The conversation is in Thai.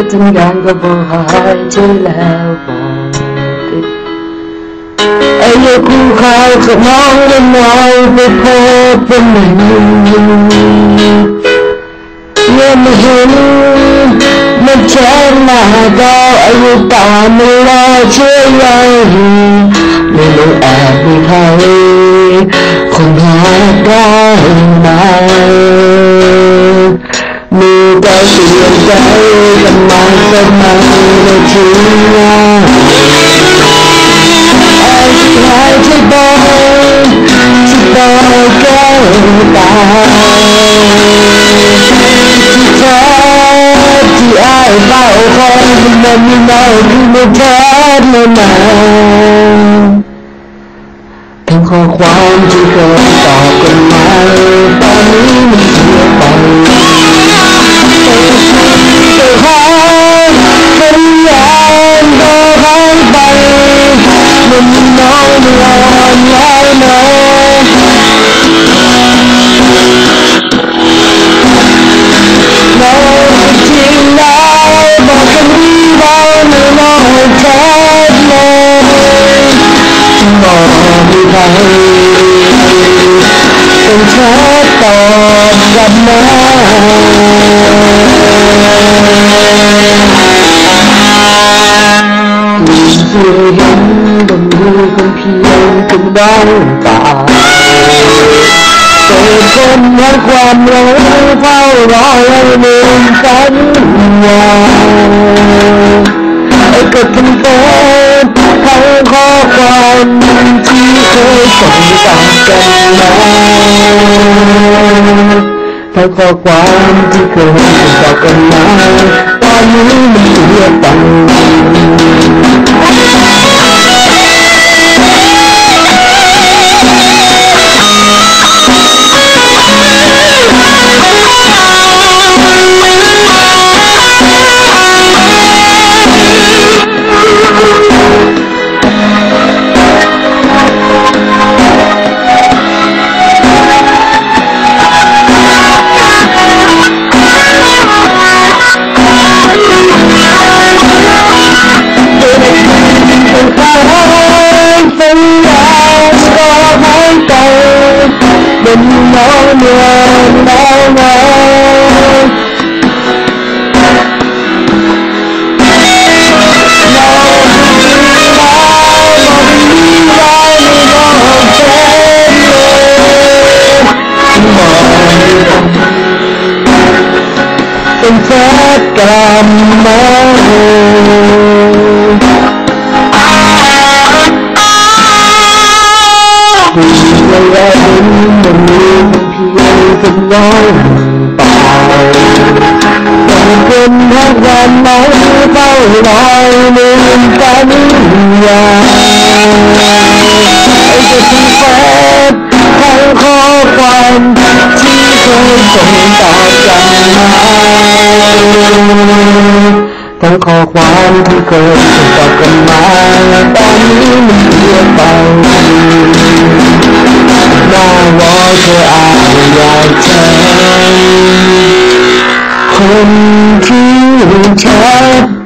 ทุกอย่างก็บอกหายใจแล้วบอกไอ้ลูกคู่ข่าวก็มองและมองไปพบเป็นหนึ่งเมื่อไม่เห็นมันแช่หน้าก็อายุตาไม่รอเชื่อยังไม่รู้แอบมีใครคนหาได้ไหมมือก็เสียใจกันมาก็มาได้ทีว่าไอ้ที่หายใจบ่ที่บ่แก้วตาที่เธอที่ไอ้เฝ้าคอยมันมีน้อยที่ไม่แท้ไม่มาทั้งข้อความที่เคยตอบกันมาตอนนี้มันเสียไปแต่หายเป็นอย่างเดิมหายไปมันมีน้อยไม่อ่อนแล้วนะเราจริงแล้วบอกกันนี้เราไม่รอแท้เลยบอกไม่ได้ต้องเธอตอบกลับมาเพื่อเห็นบนมือคนเพียงเป็นบ้างเปล่าเปิดคนแห่งความหลงเฝ้ารอให้ลืมสัญญาไอ้ก็ทั้งเปิดทั้งข้อความที่เคยส่งต่อกันมาทั้งข้อความที่เคยส่งต่อกันมาตอนนี้มันเสียไปเป็นน้องเมืองแล้วนะเป็นแค่กำมาผู้ชายมันมีเพียงเป็นน้องเปล่าต้องเป็นทักวันไหนเฝ้ารอลืมสัญญาไอ้เจ้าที่แฟนทั้งข้อความที่เคยส่งต่อกันมาทั้งข้อความที่เคยส่งต่อกันมาตอนนี้มันเปลี่ยนไปหน้าวอเธออาจอยากเจอคนที่เธอ